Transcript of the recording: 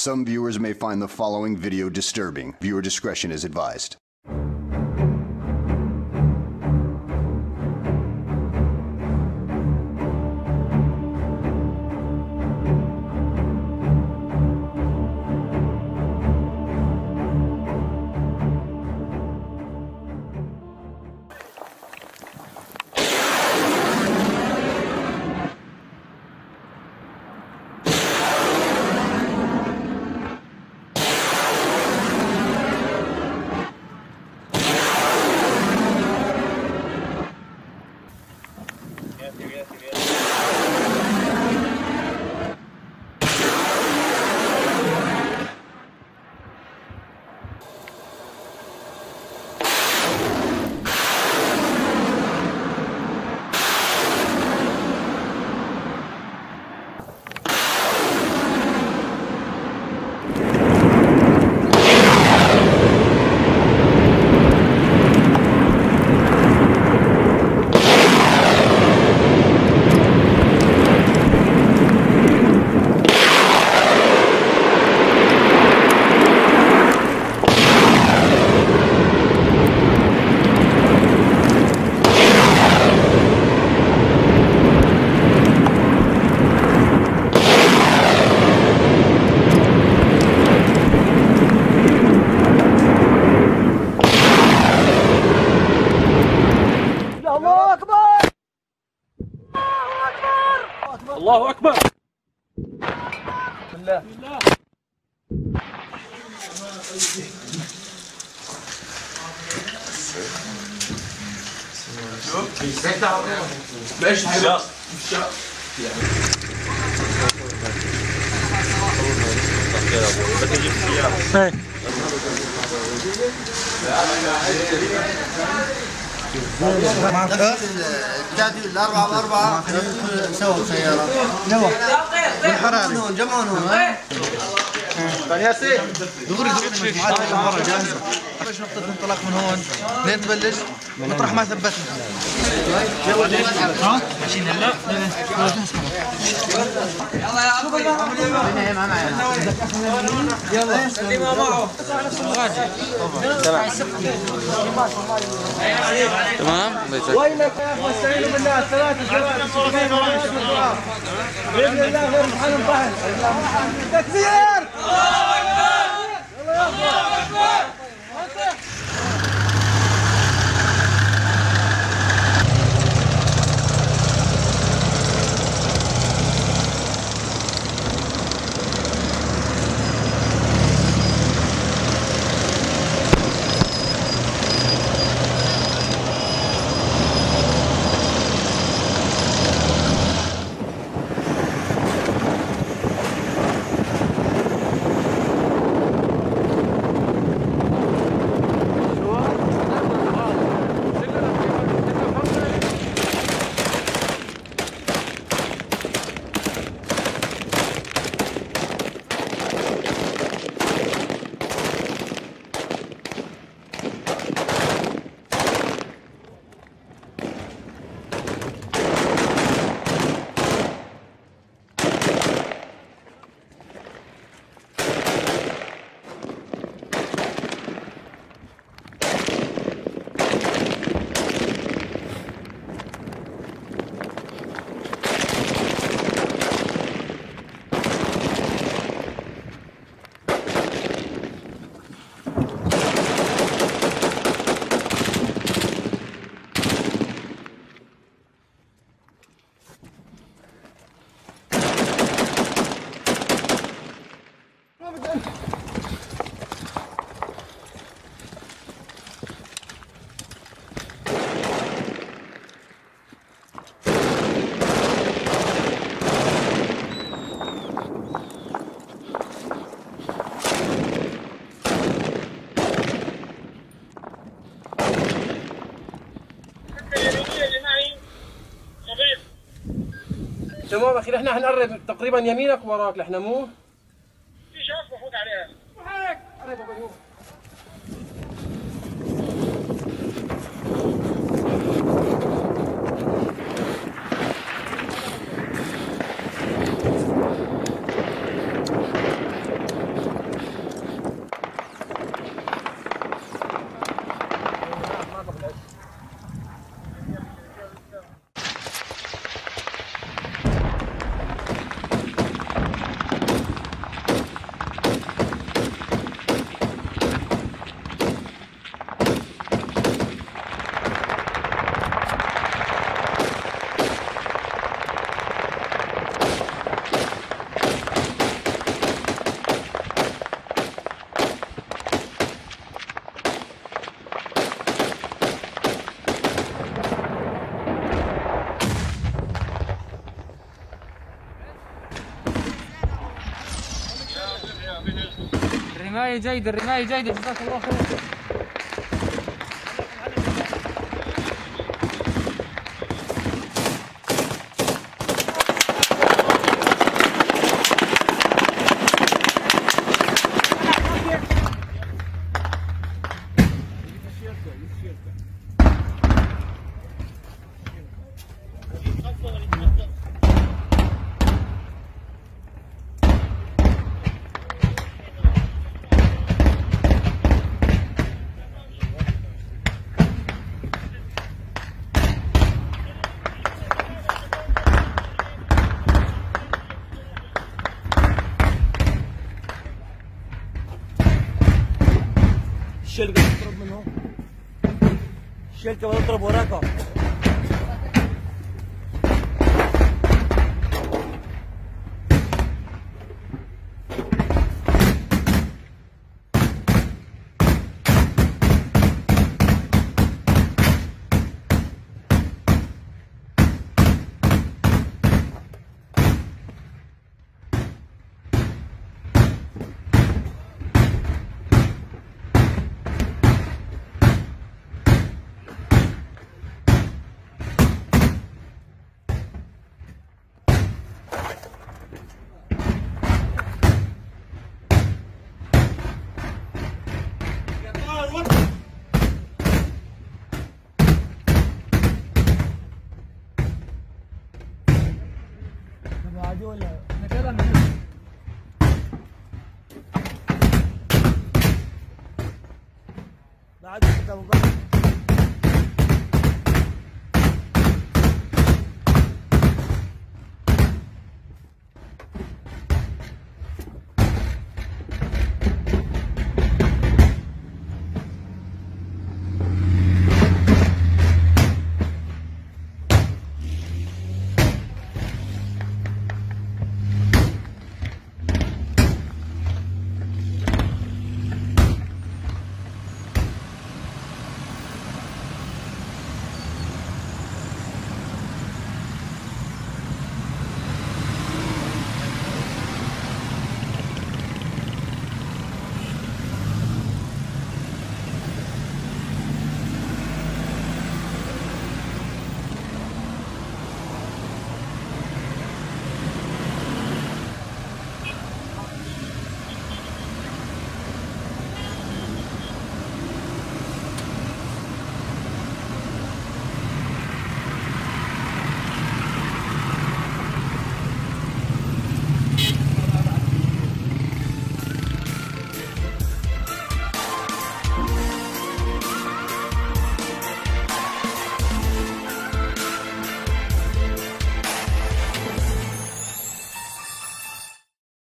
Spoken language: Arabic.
Some viewers may find the following video disturbing. Viewer discretion is advised. الله أكبر. بالله بالله. ليش حلو؟ الأربعة بأربعة سووا سيارة. نوى. بالحراري. جمعون هون. ياسين. دغري مجموعات مرة جاهزة. خرج نقطة انطلاق من هون. لين تبلش مطرح ما ثبتنا. ها؟ ماشيين هلا؟ يلا يا ابوي. يلا. اللي ما معه. تمام. وينك يا اخوة استعينوا بالله الثلاثة بإذن الله غير محل البحر. تكبير! الله أكبر! الله أكبر! تمام اخي احنا حنقرب تقريبا يمينك ووراك لحنا مو في شخص بفوت عليها وهيك قرب ابو الرماية جيدة، الرماية جيدة، جزاك الله خير. الشلقة بتضرب من هون، الشلقة بتضرب وراك. عادي ولا احنا كده بعد